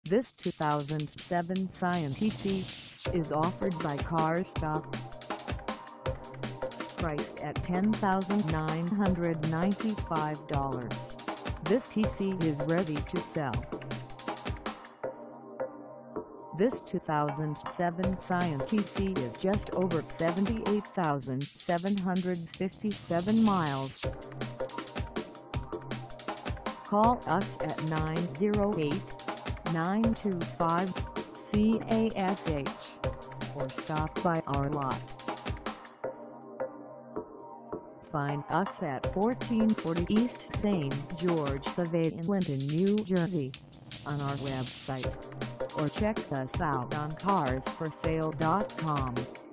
This 2007 Scion TC is offered by CarStop. Priced at $10,995, this TC is ready to sell. This 2007 Scion TC is just over 78,757 miles. Call us at 908-925-CASH or stop by our lot. Find us at 1440 East St. George Ave in Linden, New Jersey, on our website, or check us out on carsforsale.com.